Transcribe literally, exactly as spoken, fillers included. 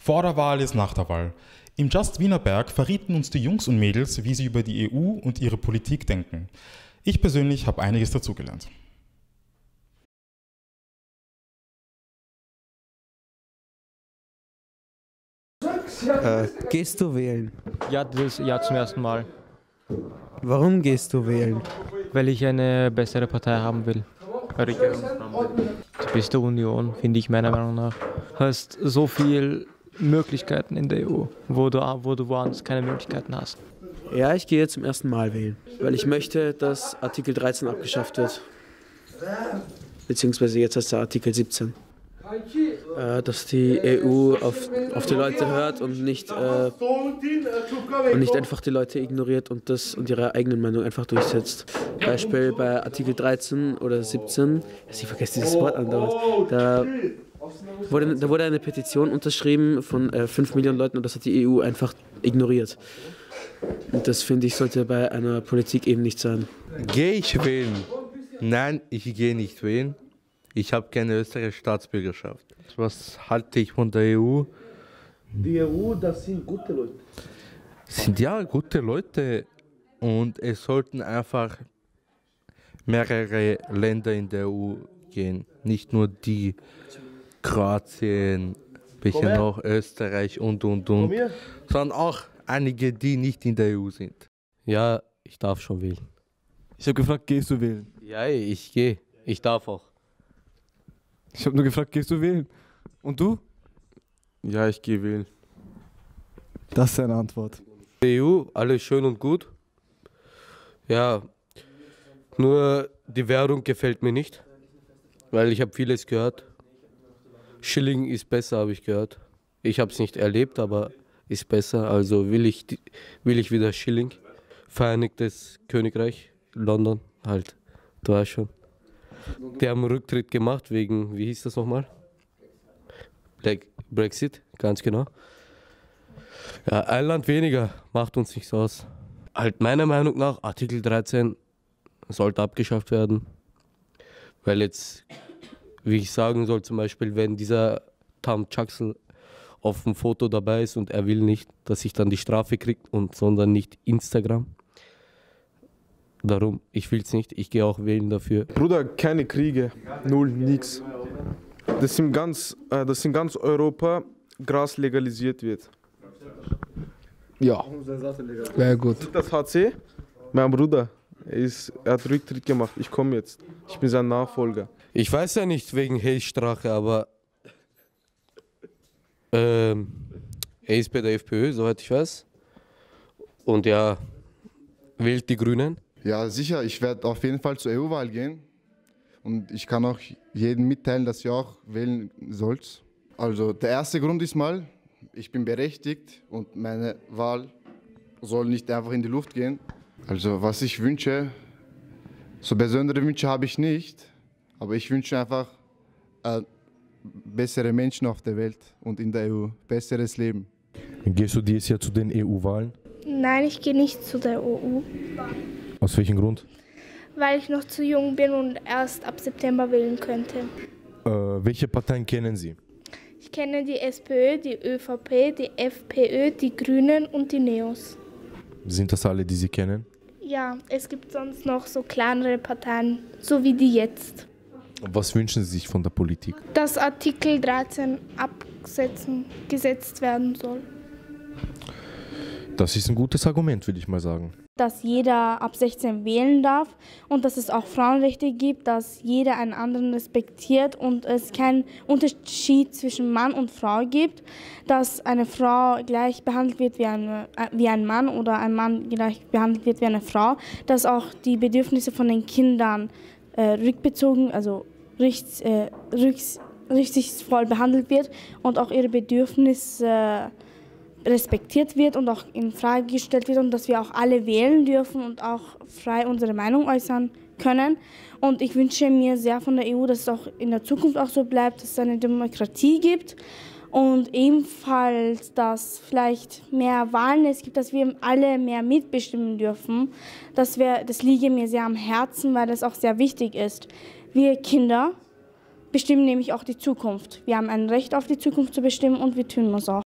Vor der Wahl ist nach der Wahl. Im Just Wienerberg verrieten uns die Jungs und Mädels, wie sie über die E U und ihre Politik denken. Ich persönlich habe einiges dazugelernt. Äh, gehst du wählen? Ja, das ja zum ersten Mal. Warum gehst du wählen? Weil ich eine bessere Partei haben will. Eine Regierung haben will. Die beste Union, finde ich meiner Meinung nach. Du hast so viele Möglichkeiten in der E U, wo du, wo du woanders keine Möglichkeiten hast. Ja, ich gehe zum ersten Mal wählen, weil ich möchte, dass Artikel dreizehn abgeschafft wird. Beziehungsweise jetzt heißt er Artikel siebzehn. Äh, dass die E U auf, auf die Leute hört und nicht, äh, und nicht einfach die Leute ignoriert und, das, und ihre eigene Meinung einfach durchsetzt. Beispiel bei Artikel dreizehn oder siebzehn, ich vergesse dieses Wort andauernd, da wurde, da wurde eine Petition unterschrieben von äh, fünf Millionen Leuten und das hat die E U einfach ignoriert. Und das, finde ich, sollte bei einer Politik eben nicht sein. Gehe ich wählen? Nein, ich gehe nicht wählen. Ich habe keine österreichische Staatsbürgerschaft. Was halte ich von der E U? Die E U, das sind gute Leute. Sind ja gute Leute und es sollten einfach mehrere Länder in der E U gehen. Nicht nur die Kroatien, bisschen noch Österreich und und und, sondern auch einige, die nicht in der E U sind. Ja, ich darf schon wählen. Ich habe gefragt, gehst du wählen? Ja, ich gehe. Ich darf auch. Ich habe nur gefragt, gehst du wählen? Und du? Ja, ich gehe wählen. Das ist eine Antwort. Die E U, alles schön und gut. Ja, nur die Währung gefällt mir nicht, weil ich habe vieles gehört. Schilling ist besser, habe ich gehört. Ich habe es nicht erlebt, aber ist besser. Also will ich, will ich wieder Schilling. Vereinigtes Königreich, London halt, du weißt schon. Die haben Rücktritt gemacht wegen, wie hieß das nochmal? Brexit, ganz genau. Ja, ein Land weniger macht uns nichts aus. Halt meiner Meinung nach, Artikel dreizehn sollte abgeschafft werden. Weil jetzt, wie ich sagen soll, zum Beispiel, wenn dieser Tam Chaksel auf dem Foto dabei ist und er will nicht, dass ich dann die Strafe kriege, und sondern nicht Instagram. Darum, ich will es nicht, ich gehe auch wählen dafür. Bruder, keine Kriege, null, nix. Dass in ganz, äh, dass in ganz Europa Gras legalisiert wird. Ja, wäre gut. Das H C, mein Bruder, er, ist, er hat Rücktritt gemacht, ich komme jetzt. Ich bin sein Nachfolger. Ich weiß ja nicht wegen Hate-Strache, aber ähm, er ist bei der FPÖ, soweit ich weiß. Und ja, wählt die Grünen. Ja, sicher, ich werde auf jeden Fall zur E U-Wahl gehen. Und ich kann auch jedem mitteilen, dass ihr auch wählen sollt. Also der erste Grund ist mal, ich bin berechtigt und meine Wahl soll nicht einfach in die Luft gehen. Also was ich wünsche, so besondere Wünsche habe ich nicht, aber ich wünsche einfach äh, bessere Menschen auf der Welt und in der E U, besseres Leben. Gehst du dieses Jahr zu den E U-Wahlen? Nein, ich gehe nicht zu der E U. Aus welchem Grund? Weil ich noch zu jung bin und erst ab September wählen könnte. Äh, welche Parteien kennen Sie? Ich kenne die SPÖ, die ÖVP, die FPÖ, die Grünen und die Neos. Sind das alle, die Sie kennen? Ja, es gibt sonst noch so kleinere Parteien, so wie die jetzt. Was wünschen Sie sich von der Politik? Dass Artikel dreizehn abgesetzen, gesetzt werden soll. Das ist ein gutes Argument, würde ich mal sagen. Dass jeder ab sechzehn wählen darf und dass es auch Frauenrechte gibt, dass jeder einen anderen respektiert und es keinen Unterschied zwischen Mann und Frau gibt, dass eine Frau gleich behandelt wird wie, eine, äh, wie ein Mann oder ein Mann gleich behandelt wird wie eine Frau, dass auch die Bedürfnisse von den Kindern äh, rückbezogen, also richts, äh, rücks, rücksichtsvoll behandelt wird und auch ihre Bedürfnisse äh, respektiert wird und auch in Frage gestellt wird und dass wir auch alle wählen dürfen und auch frei unsere Meinung äußern können. Und ich wünsche mir sehr von der E U, dass es auch in der Zukunft auch so bleibt, dass es eine Demokratie gibt und ebenfalls, dass vielleicht mehr Wahlen es gibt, dass wir alle mehr mitbestimmen dürfen. Das, wär, das liege mir sehr am Herzen, weil das auch sehr wichtig ist. Wir Kinder bestimmen nämlich auch die Zukunft. Wir haben ein Recht auf die Zukunft zu bestimmen und wir tun es auch.